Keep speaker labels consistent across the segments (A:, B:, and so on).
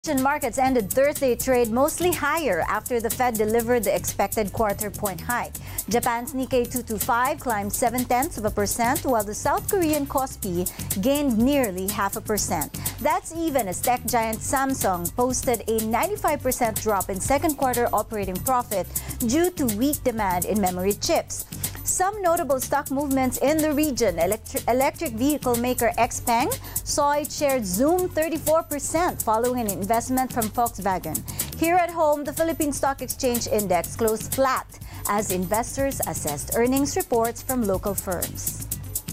A: Asian markets ended Thursday trade mostly higher after the Fed delivered the expected quarter-point hike. Japan's Nikkei 225 climbed 0.7%, while the South Korean Kospi gained nearly 0.5%. That's even as tech giant Samsung posted a 95% drop in second quarter operating profit due to weak demand in memory chips. Some notable stock movements in the region. Electric vehicle maker XPeng saw its share zoom 34% following an investment from Volkswagen. Here at home, the Philippine Stock Exchange Index closed flat as investors assessed earnings reports from local firms.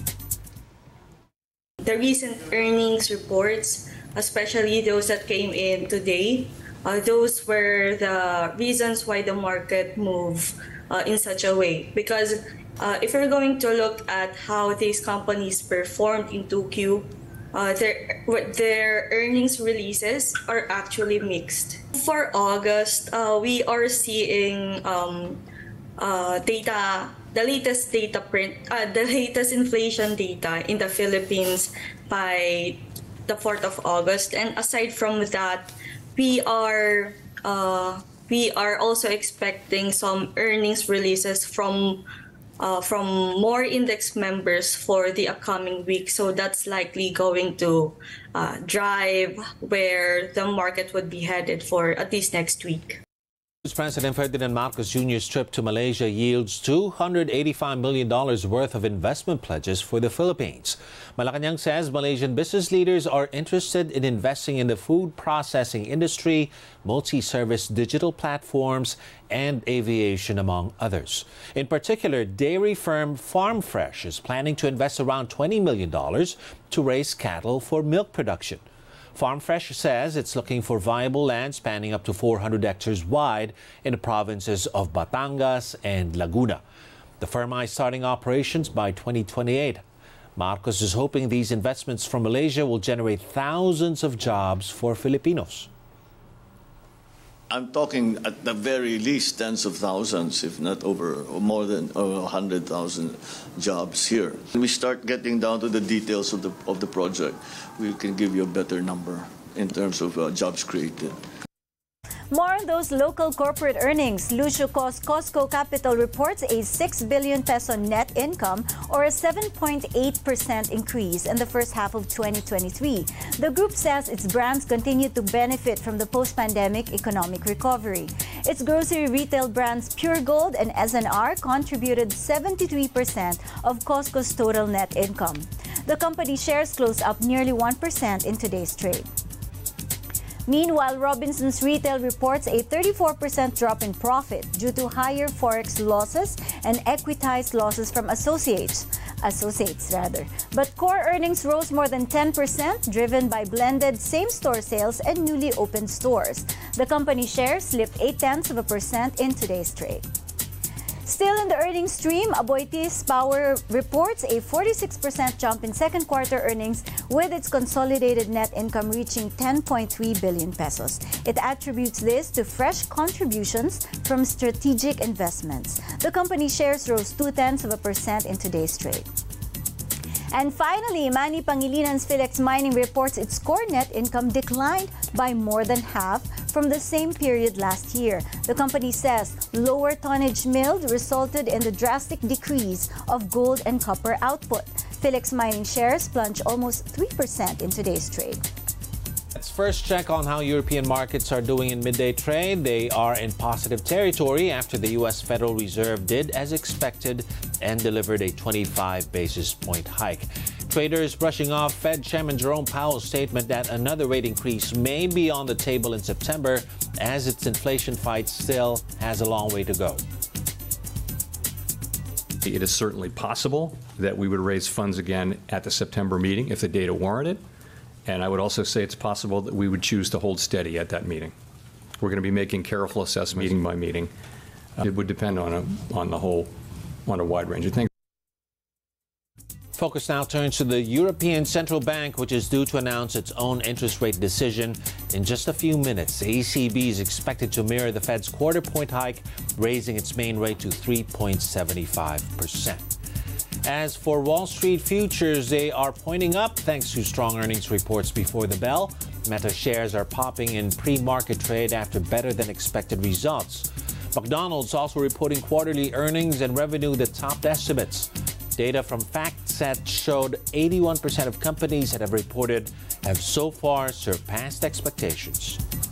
B: The recent earnings reports, especially those that came in today, those were the reasons why the market moved in such a way. Because if we're going to look at how these companies performed in 2Q, their earnings releases are actually mixed. For August, we are seeing data, the latest data print, the latest inflation data in the Philippines by the 4th of August. And aside from that, we are also expecting some earnings releases from more index members for the upcoming week. So that's likely going to drive where the market would be headed for at least next week.
C: President Ferdinand Marcos Jr.'s trip to Malaysia yields $285 million worth of investment pledges for the Philippines. Malacanang says Malaysian business leaders are interested in investing in the food processing industry, multi-service digital platforms, and aviation, among others. In particular, dairy firm FarmFresh is planning to invest around $20 million to raise cattle for milk production. FarmFresh says it's looking for viable land spanning up to 400 hectares wide in the provinces of Batangas and Laguna. The firm is starting operations by 2028. Marcos is hoping these investments from Malaysia will generate thousands of jobs for Filipinos.
D: I'm talking at the very least tens of thousands, if not more than 100,000 jobs here. When we start getting down to the details of the project, we can give you a better number in terms of jobs created.
A: More on those local corporate earnings. Lucio Cosco Capital reports a 6 billion peso net income, or a 7.8% increase in the first half of 2023. The group says its brands continue to benefit from the post-pandemic economic recovery. Its grocery retail brands Pure Gold and SNR contributed 73% of Cosco's total net income. The company shares closed up nearly 1% in today's trade. Meanwhile, Robinsons Retail reports a 34% drop in profit due to higher forex losses and equitized losses from associates. But core earnings rose more than 10%, driven by blended same-store sales and newly opened stores. The company shares slipped 0.8% in today's trade. Still in the earnings stream, Aboitiz Power reports a 46% jump in second quarter earnings, with its consolidated net income reaching 10.3 billion pesos. It attributes this to fresh contributions from strategic investments. The company shares rose 0.2% in today's trade. And finally, Manny Pangilinan's Philex Mining reports its core net income declined by more than half from the same period last year. The company says lower tonnage milled resulted in the drastic decrease of gold and copper output. Philex Mining shares plunged almost 3% in today's trade.
C: Let's first check on how European markets are doing in midday trade. They are in positive territory after the U.S. Federal Reserve did as expected and delivered a 25 basis point hike. Traders brushing off Fed Chairman Jerome Powell's statement that another rate increase may be on the table in September, as its inflation fight still has a long way to go.
E: It is certainly possible that we would raise funds again at the September meeting if the data warranted. And I would also say it's possible that we would choose to hold steady at that meeting. We're going to be making careful assessments meeting by meeting. It would depend on a wide range of things.
C: Focus now turns to the European Central Bank, which is due to announce its own interest rate decision in just a few minutes. The ECB is expected to mirror the Fed's quarter-point hike, raising its main rate to 3.75%. As for Wall Street futures, they are pointing up thanks to strong earnings reports before the bell. Meta shares are popping in pre-market trade after better than expected results. McDonald's also reporting quarterly earnings and revenue that topped estimates. Data from FactSet showed 81% of companies that have reported have so far surpassed expectations.